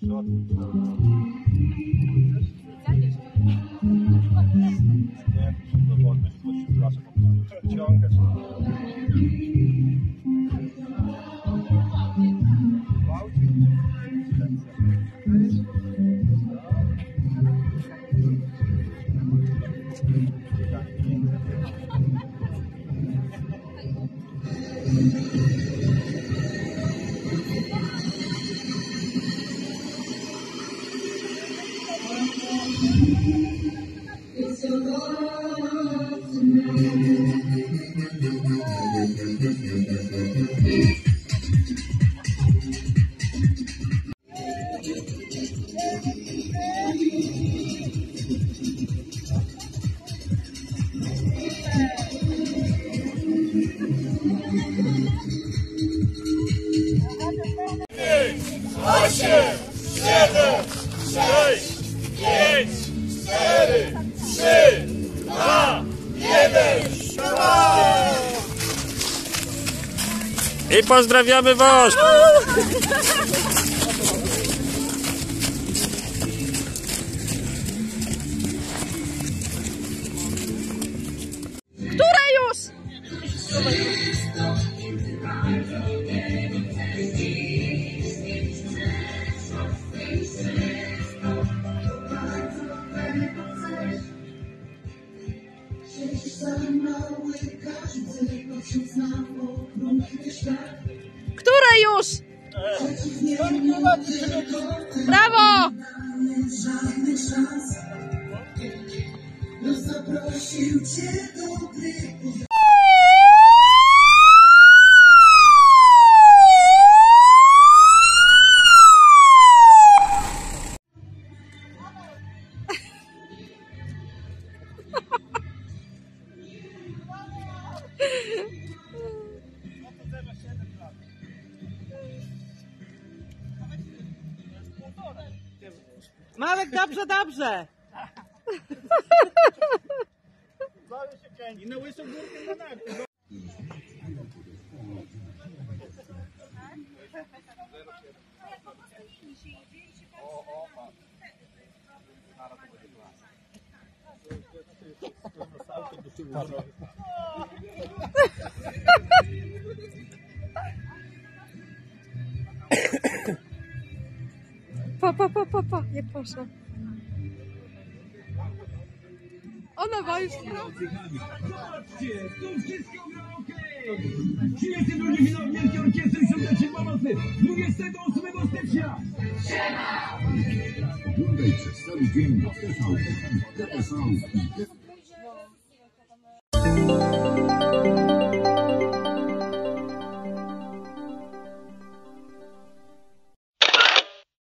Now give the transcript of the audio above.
I pozdrawiamy was! Które już? Które już? Brawo! Marek, dobrze, dobrze. I na łysą górkę na narty. Pa, nie poszła. Ona ma już... Zobaczcie, tu wszystko gra okej! 32 finał Wielkiej Orkiestry Świątecznej Pomocy 28 stycznia! Oglądaj przez cały dzień TVP i